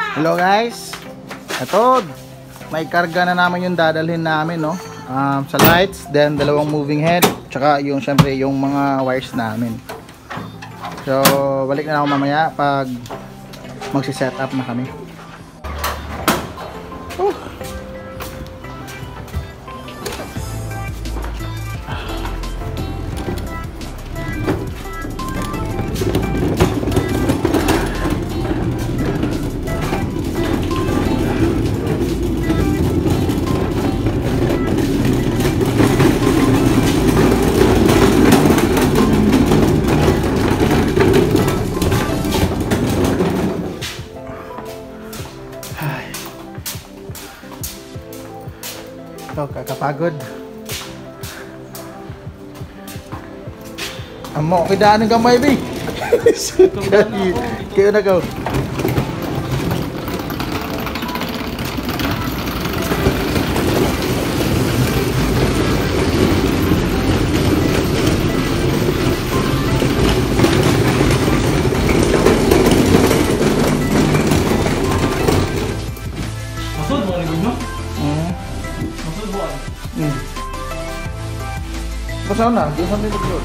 Hello guys, ito may karga na naman yung dadalhin namin, no? Sa lights, then dalawang moving head, tsaka yung syempre yung mga wires namin. So balik na ako mamaya pag magsi-set up na kami. Kakapagod. Amo, kidaan ng gamay, bi. Kayo na ko. Masud mo rin mo? Masud mo. Basta na, di sampai betul.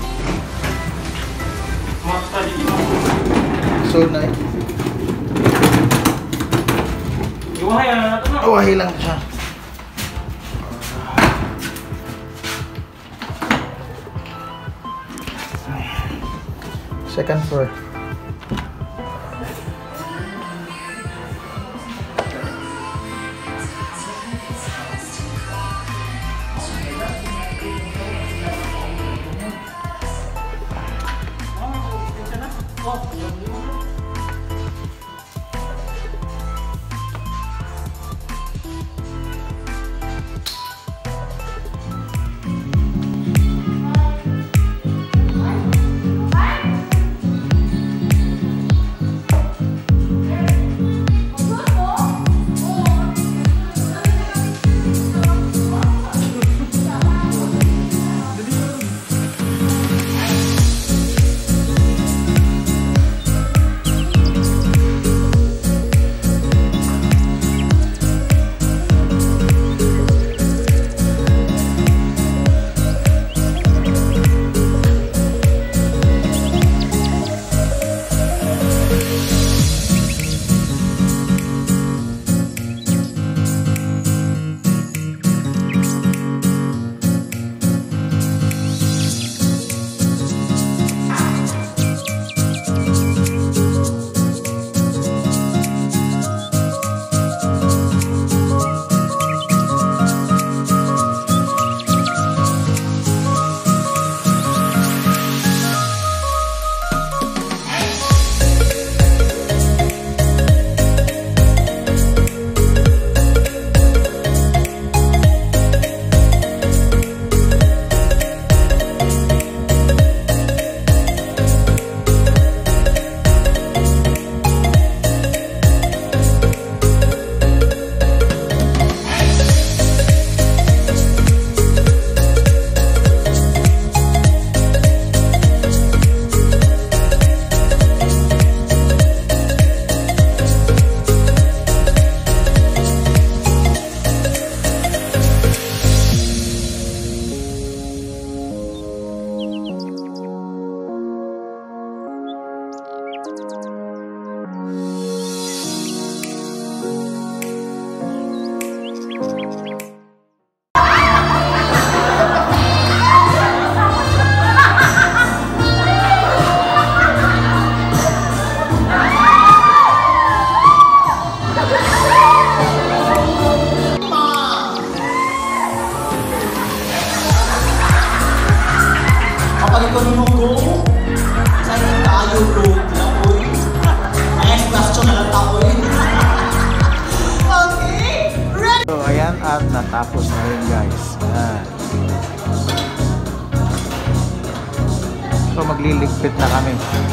Mas tadi mo. So na. Iwahay na nato na. Wahi lang siya. Second floor. So ayan, at natapos na rin guys. Ayan. So magliligpit na kami.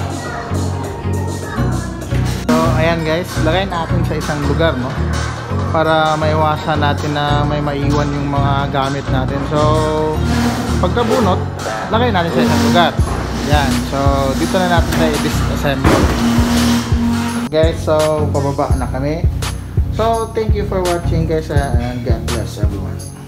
So ayan guys, lagay natin sa isang lugar, no? Para maiwasan natin na may maiwan yung mga gamit natin. So pagkabunot, lagay natin sa isang lugar. Yan. So dito na natin sa i-disassemble. Guys, so pababa na kami. So, thank you for watching guys and God bless everyone.